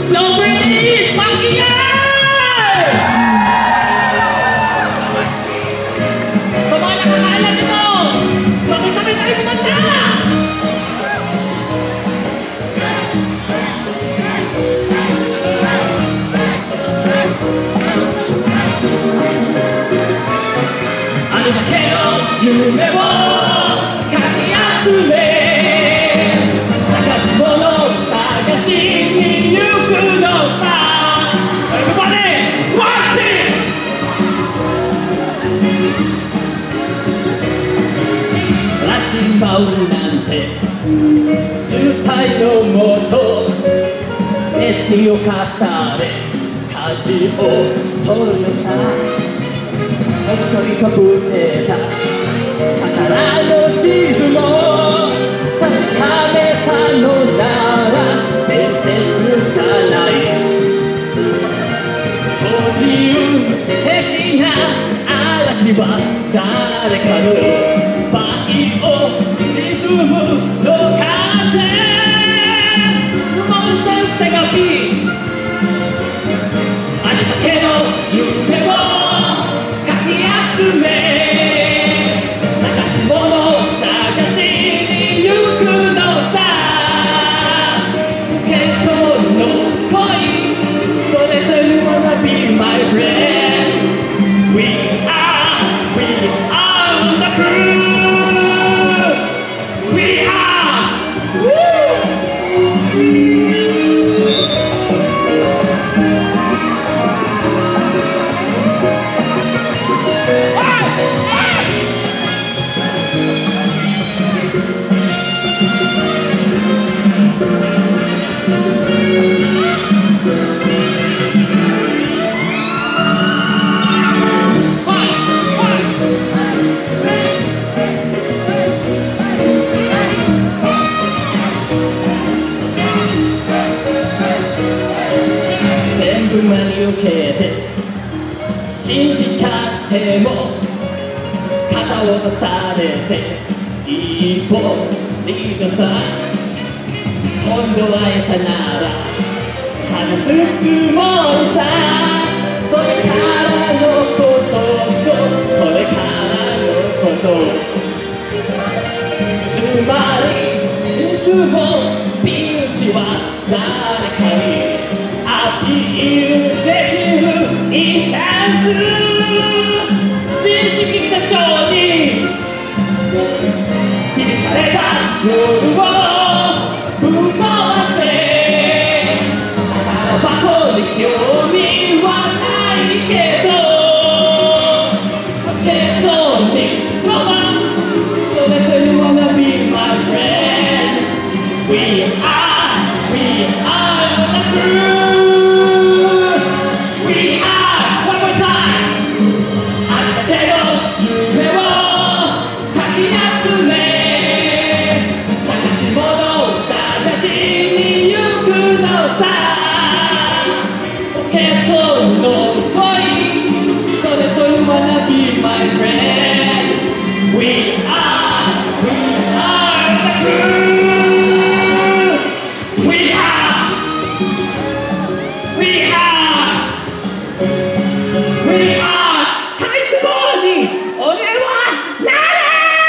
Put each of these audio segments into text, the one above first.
Nobody fucking sa mga nakakaalam nito, sabay-sabay tayo kumanta! Anoだけの夢をかき集め探し物探しに行くのさ Everybody, one thing! 嵐に舞うなんて渋滞のもと熱に侵され舵を取るのさ本当にかぶってた宝の地図も確かめたのなら伝説じゃない不自由的な嵐は誰かのバイオリズムの風もう先生がいいあれだけの夢を探し物探しに行くのさけどの恋それぞれ wanna be my friend We are the crew We are真に受けて信じちゃっても肩を出されて一歩リードさ今度会えたなら話すつもりさそれからのこととこれからのことつまりいつもピンチは誰かにアピールできるいいチャンス自意識過剰に敷かれた夜をぶっ飛ばせ宝箱に興味はないけどにはそれぞれ wanna be my friend We are the crew My friend, we are the crew. We are. High school に俺はなる。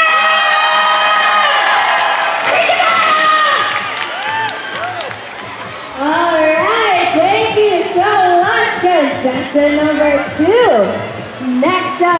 All right, thank you so much, contestant number 2. Next up.